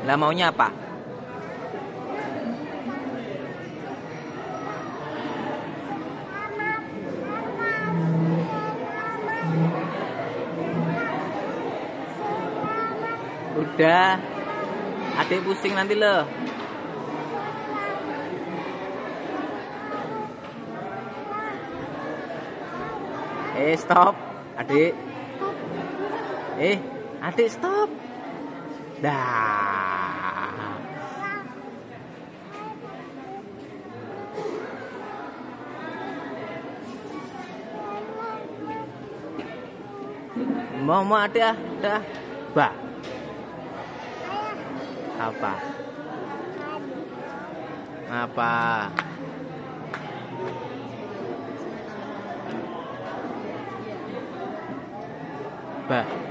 Lah maunya apa? Udah, adik pusing nanti loh. Stop, adik. Adik stop. Dah. Mau adik ah, dah. Bah. Apa? Apa? Bah.